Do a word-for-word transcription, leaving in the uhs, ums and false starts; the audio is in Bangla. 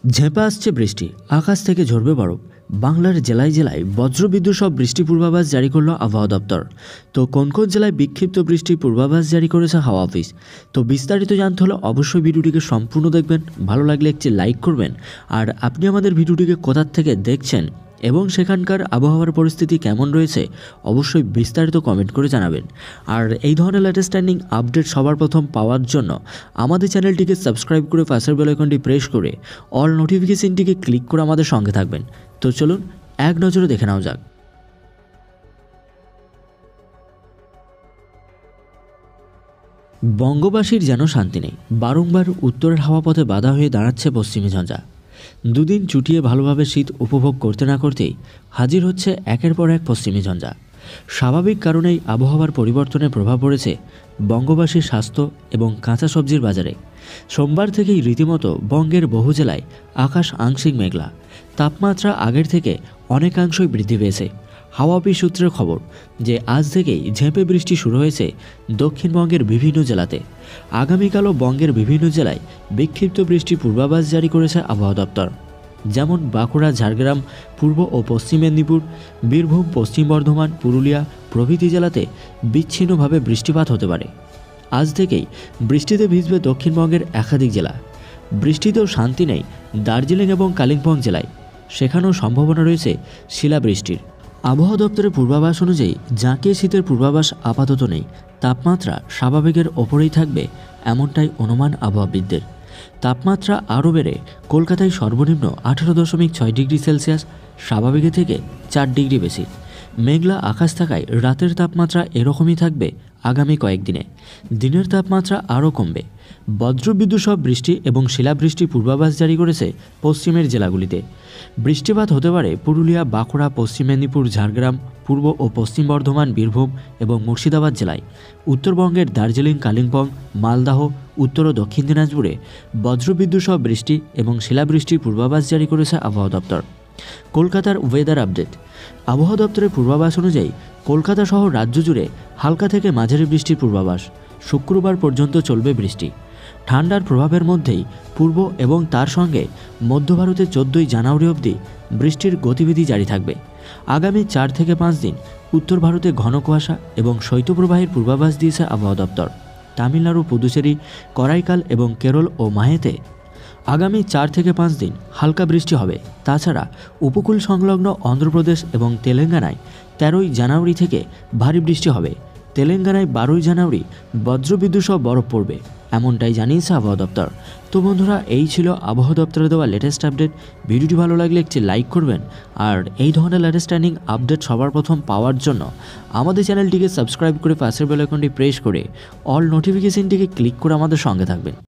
ঝেঁপে আসছে বৃষ্টি, আকাশ থেকে ঝরবে বরফ। বাংলার জেলায় জেলায় বজ্রবিদ্যুৎ সহ বৃষ্টি পূর্বাভাস জারি করল আবহাওয়া দপ্তর। তো কোন কোন জেলায় বিক্ষিপ্ত বৃষ্টির পূর্বাভাস জারি করেছে হাওয়া অফিস, তো বিস্তারিত জানতে হলে অবশ্যই ভিডিওটিকে সম্পূর্ণ দেখবেন। ভালো লাগলে একটি লাইক করবেন। আর আপনি আমাদের ভিডিওটিকে কোথা থেকে দেখছেন এবং সেখানকার আবহাওয়ার পরিস্থিতি কেমন রয়েছে অবশ্যই বিস্তারিত কমেন্ট করে জানাবেন। আর এই ধরনের লেটেস্ট ট্রেন্ডিং আপডেট সবার প্রথম পাওয়ার জন্য আমাদের চ্যানেলটিকে সাবস্ক্রাইব করে পাশের বেল আইকনটি প্রেস করে অল নোটিফিকেশনটিকে ক্লিক করে আমাদের সঙ্গে থাকবেন। তো চলুন এক নজরে দেখে নেওয়া যাক। বঙ্গবাসীর যেন শান্তি নেই, বারংবার উত্তরের হাওয়াপথে বাধা হয়ে দাঁড়াচ্ছে পশ্চিমী ঝঞ্ঝা। দুদিন চুটিয়ে ভালোভাবে শীত উপভোগ করতে না করতেই হাজির হচ্ছে একের পর এক পশ্চিমী ঝঞ্ঝা। স্বাভাবিক কারণেই আবহাওয়ার পরিবর্তনের প্রভাব পড়েছে বঙ্গবাসীর স্বাস্থ্য এবং কাঁচা সবজির বাজারে। সোমবার থেকেই রীতিমতো বঙ্গের বহু জেলায় আকাশ আংশিক মেঘলা, তাপমাত্রা আগের থেকে অনেকাংশই বৃদ্ধি পেয়েছে। হাওয়া অফিস সূত্রের খবর যে আজ থেকেই ঝেঁপে বৃষ্টি শুরু হয়েছে দক্ষিণবঙ্গের বিভিন্ন জেলাতে। আগামীকালও বঙ্গের বিভিন্ন জেলায় বিক্ষিপ্ত বৃষ্টির পূর্বাভাস জারি করেছে আবহাওয়া দপ্তর। যেমন বাঁকুড়া, ঝাড়গ্রাম, পূর্ব ও পশ্চিম মেদিনীপুর, বীরভূম, পশ্চিম বর্ধমান, পুরুলিয়া প্রভৃতি জেলাতে বিচ্ছিন্নভাবে বৃষ্টিপাত হতে পারে। আজ থেকেই বৃষ্টিতে ভিজবে দক্ষিণবঙ্গের একাধিক জেলা। বৃষ্টিতেও শান্তি নেই দার্জিলিং এবং কালিম্পং জেলায়, সেখানেও সম্ভাবনা রয়েছে শিলাবৃষ্টির। আবহাওয়া দপ্তরের পূর্বাভাস অনুযায়ী জাঁকিয়ে শীতের পূর্বাভাস আপাতত নেই, তাপমাত্রা স্বাভাবিকের ওপরেই থাকবে এমনটাই অনুমান আবহাওয়াবিদদের। তাপমাত্রা আরও বেড়ে কলকাতায় সর্বনিম্ন আঠেরো দশমিক ছয় ডিগ্রি সেলসিয়াস, স্বাভাবিকের থেকে চার ডিগ্রি বেশি। মেঘলা আকাশ থাকায় রাতের তাপমাত্রা এরকমই থাকবে আগামী কয়েকদিনে। দিনের তাপমাত্রা আরও কমবে। বজ্রবিদ্যুৎ সহ বৃষ্টি এবং শিলাবৃষ্টির পূর্বাভাস জারি করেছে পশ্চিমের জেলাগুলিতে। বৃষ্টিপাত হতে পারে পুরুলিয়া, বাঁকুড়া, পশ্চিম মেদিনীপুর, ঝাড়গ্রাম, পূর্ব ও পশ্চিম বর্ধমান, বীরভূম এবং মুর্শিদাবাদ জেলায়। উত্তরবঙ্গের দার্জিলিং, কালিম্পং, মালদাহ, উত্তর ও দক্ষিণ দিনাজপুরে বজ্রবিদ্যুৎ সহ বৃষ্টি এবং শিলাবৃষ্টির পূর্বাভাস জারি করেছে আবহাওয়া দপ্তর। কলকাতার ওয়েদার আপডেট। আবহাওয়া দপ্তরের পূর্বাভাস অনুযায়ী কলকাতা সহ রাজ্য জুড়ে হালকা থেকে মাঝারি বৃষ্টির পূর্বাভাস। শুক্রবার পর্যন্ত চলবে বৃষ্টি। ঠান্ডার প্রভাবের মধ্যেই পূর্ব এবং তার সঙ্গে মধ্য ভারতে চোদ্দোই জানুয়ারি অবধি বৃষ্টির গতিবিধি জারি থাকবে। আগামী চার থেকে পাঁচ দিন উত্তর ভারতে ঘন কুয়াশা এবং শৈত্যপ্রবাহের পূর্বাভাস দিয়েছে আবহাওয়া দপ্তর। তামিলনাড়ু, পুদুচেরি, করাইকাল এবং কেরল ও মাহেতে আগামী চার থেকে পাঁচ দিন হালকা বৃষ্টি হবে। তাছাড়া উপকূল সংলগ্ন অন্ধ্রপ্রদেশ এবং তেলেঙ্গানায় তেরোই জানুয়ারি থেকে ভারী বৃষ্টি হবে। তেলেঙ্গানায় বারোই জানুয়ারি বজ্রবিদ্যুৎ সহ বরফ পড়বে, এমনটাই জানিয়েছে আবহাওয়া দপ্তর। তো বন্ধুরা, এই ছিল আবহাওয়া দপ্তরে দেওয়া লেটেস্ট আপডেট। ভিডিওটি ভালো লাগলে একটি লাইক করবেন। আর এই ধরনের লেটেস্ট ট্রেন্ডিং আপডেট সবার প্রথম পাওয়ার জন্য আমাদের চ্যানেলটিকে সাবস্ক্রাইব করে পাশের বেল আইকনটি প্রেস করে অল নোটিফিকেশনটিকে ক্লিক করে আমাদের সঙ্গে থাকবেন।